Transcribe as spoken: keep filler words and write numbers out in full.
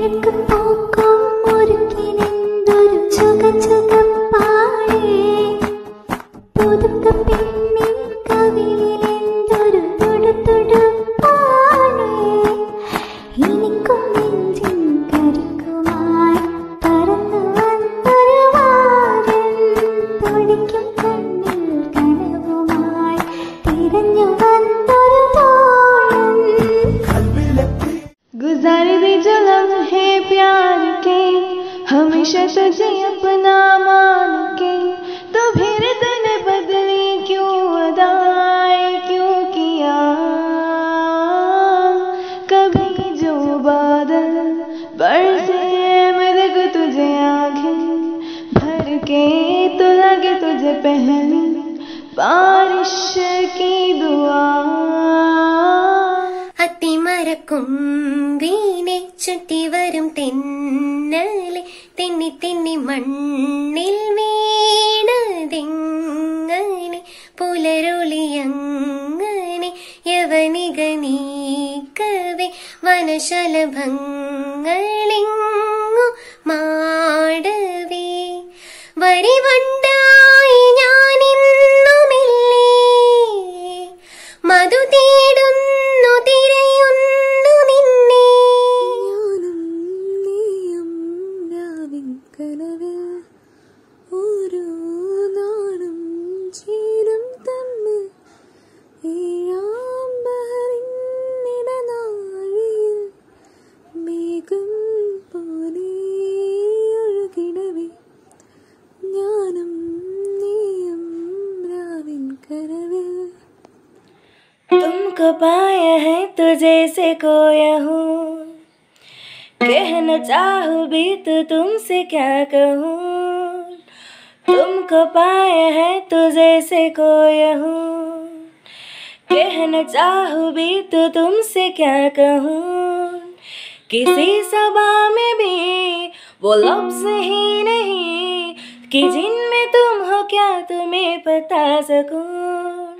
गुजार दे जो लम्हे प्यार के, हमेशा तुझे अपना मान के। तो फिर तूने बदली क्यों अदाएं क्यों किया? कभी जो बादल बरसे मेरे को तुझे आंखें भर के, तो लगे तुझे पहली बारिश की दुआ। അത്തിമരക്കൊമ്പീനെ ചുറ്റി വരും തെന്നലെ, തെന്നി തെന്നി മണ്ണിൽ വീണതെങ്ങനെ? പുലരൊളിയങ്ങനെ യവനിക നീക്കവേ, വനശലഭങ്ങളിങ്ങു മാടവേ. വരിവണ്ടായി ഞാനിന്നുമില്ലേ, മധു തേടുന്നു തിരയുന്നു നിന്നെ. ഞാനും നീയും രാവിൻ കനവിൽ ഓരോ നാളും ചേരും തമ്മിൽ, ഏഴാം ബഹറിനിടനാഴിയിൽ മേഘം പോലെ ഒഴുകിടവേ. ഞാനും നീയും രാവിൻ കനവിൽ. तुमको पाया है तो जैसे खोया हूँ, कहना चाहूँ भी तो तुमसे क्या कहूँ। तुमको पाया है तो जैसे खोया हूँ, कहना चाहूँ भी तो तुमसे क्या कहूँ। किसी सभा में भी वो लफ्ज़ ही नहीं कि जिनमें तुम हो क्या तुम्हें बता सकूँ।